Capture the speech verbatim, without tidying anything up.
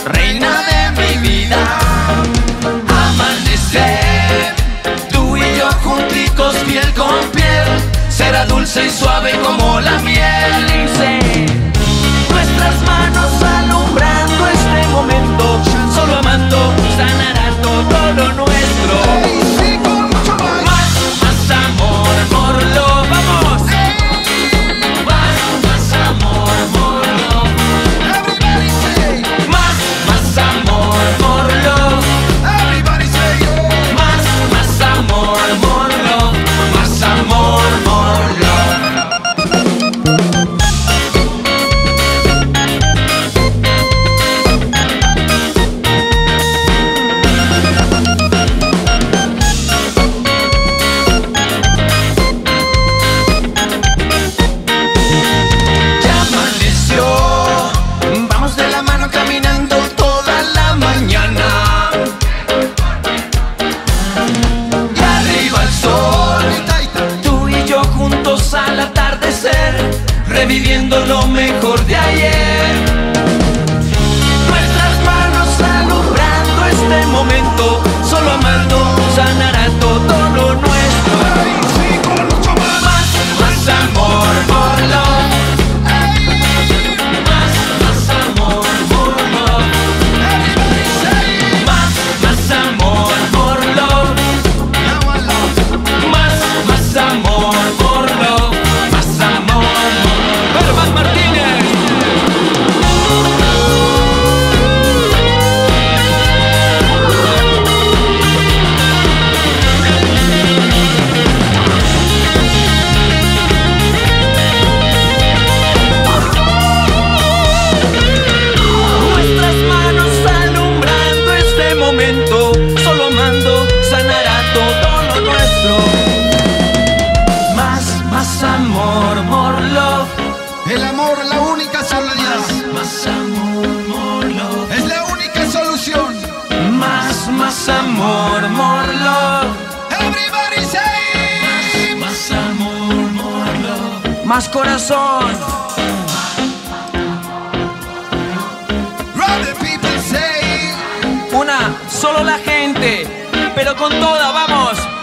reina de mi vida. Amanecer, tú y yo junticos, piel con piel, será dulce y suave como la miel. Dice, nuestras manos alumbrando este momento, solo amando sanará todo lo nuestro. Más, más amor, more love, vamos. Más, más amor, more love. Más, más amor, more love. Más, más amor, more love. Más amor, more love. Ya amaneció, vamos de la mano caminando toda la mañana. Y arriba el sol, tú y yo juntos al atardecer, reviviendo lo mejor de ayer. Nuestras manos alumbrando este momento, solo amando sanará todo lo nuestro. Más, más amor, more love. Más, más amor, more love. Más, más amor, more love. Más, más amor, more love. Más amor, more love. Herman Martínez. Nuestras manos alumbrando este momento, solo amando sanará todo lo nuestro. Más, más amor, more love. El amor, la única solución. Más amor, more love. Es la única solución. Más, más amor, more love. Everybody say. Más amor, more love. Más corazón. Run the people say. Una, solo la gente, pero con toda, vamos.